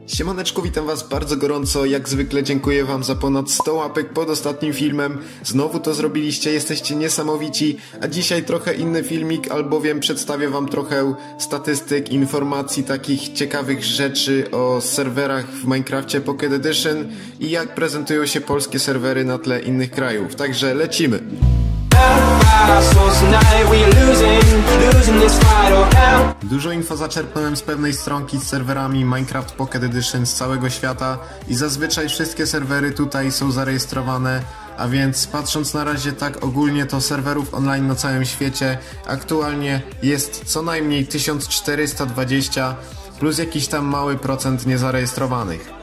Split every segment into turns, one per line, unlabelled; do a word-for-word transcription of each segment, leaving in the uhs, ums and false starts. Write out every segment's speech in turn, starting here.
Siemaneczku, witam was bardzo gorąco, jak zwykle dziękuję wam za ponad sto łapek pod ostatnim filmem. Znowu to zrobiliście, jesteście niesamowici, a dzisiaj trochę inny filmik, albowiem przedstawię wam trochę statystyk, informacji, takich ciekawych rzeczy o serwerach w Minecrafcie Pocket Edition i jak prezentują się polskie serwery na tle innych krajów, także lecimy! Dużo info zaczerpnąłem z pewnej stronki z serwerami Minecraft Pocket Edition z całego świata i zazwyczaj wszystkie serwery tutaj są zarejestrowane, a więc patrząc na razie tak ogólnie, to serwerów online na całym świecie aktualnie jest co najmniej tysiąc czterysta dwadzieścia plus jakiś tam mały procent niezarejestrowanych.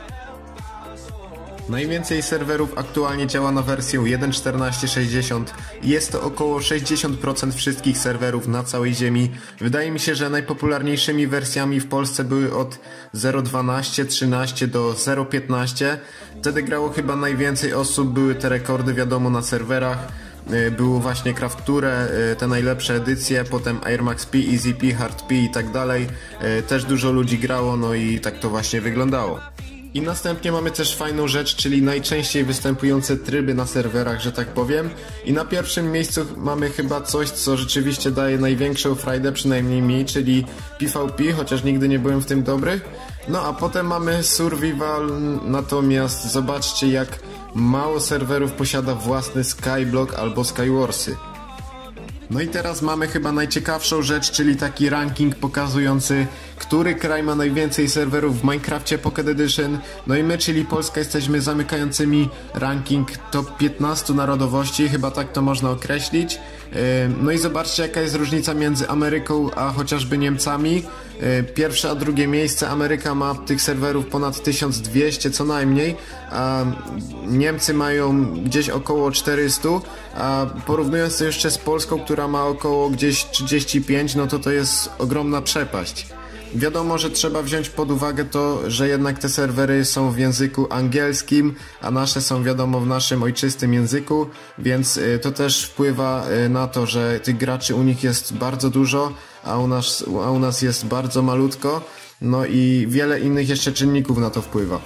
Najwięcej serwerów aktualnie działa na wersję jeden czternaście sześćdziesiąt i jest to około sześćdziesiąt procent wszystkich serwerów na całej ziemi. Wydaje mi się, że najpopularniejszymi wersjami w Polsce były od zero dwanaście trzynaście do zero piętnaście. Wtedy grało chyba najwięcej osób, były te rekordy wiadomo na serwerach. Było właśnie Crafture, te najlepsze edycje, potem Air Max P, Easy P, Hard P i tak dalej. Też dużo ludzi grało, no i tak to właśnie wyglądało. I następnie mamy też fajną rzecz, czyli najczęściej występujące tryby na serwerach, że tak powiem. I na pierwszym miejscu mamy chyba coś, co rzeczywiście daje największą frajdę, przynajmniej mi, czyli P V P, chociaż nigdy nie byłem w tym dobry. No a potem mamy Survival, natomiast zobaczcie, jak mało serwerów posiada własny Skyblock albo Skywarsy. No i teraz mamy chyba najciekawszą rzecz, czyli taki ranking pokazujący, który kraj ma najwięcej serwerów w Minecrafcie Pocket Edition. No i my, czyli Polska, jesteśmy zamykającymi ranking top piętnaście narodowości, chyba tak to można określić. No i zobaczcie, jaka jest różnica między Ameryką a chociażby Niemcami. Pierwsze a drugie miejsce, Ameryka ma tych serwerów ponad tysiąc dwieście co najmniej, a Niemcy mają gdzieś około czterysta, a porównując to jeszcze z Polską, która ma około gdzieś trzydzieści pięć, no to to jest ogromna przepaść. Wiadomo, że trzeba wziąć pod uwagę to, że jednak te serwery są w języku angielskim, a nasze są wiadomo w naszym ojczystym języku, więc to też wpływa na to, że tych graczy u nich jest bardzo dużo, a u nas, a u nas jest bardzo malutko, no i wiele innych jeszcze czynników na to wpływa.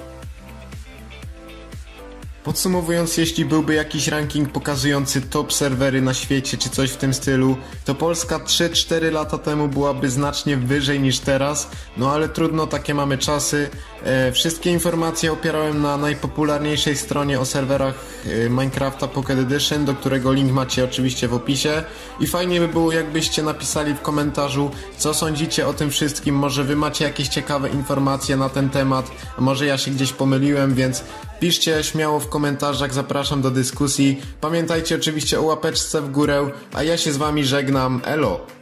Podsumowując, jeśli byłby jakiś ranking pokazujący top serwery na świecie czy coś w tym stylu, to Polska trzy cztery lata temu byłaby znacznie wyżej niż teraz, no ale trudno, takie mamy czasy. E, wszystkie informacje opierałem na najpopularniejszej stronie o serwerach e, Minecrafta Pocket Edition, do którego link macie oczywiście w opisie i fajnie by było, jakbyście napisali w komentarzu, co sądzicie o tym wszystkim, może wy macie jakieś ciekawe informacje na ten temat, a może ja się gdzieś pomyliłem, więc piszcie śmiało w komentarzach, zapraszam do dyskusji. Pamiętajcie oczywiście o łapeczce w górę, a ja się z wami żegnam, elo!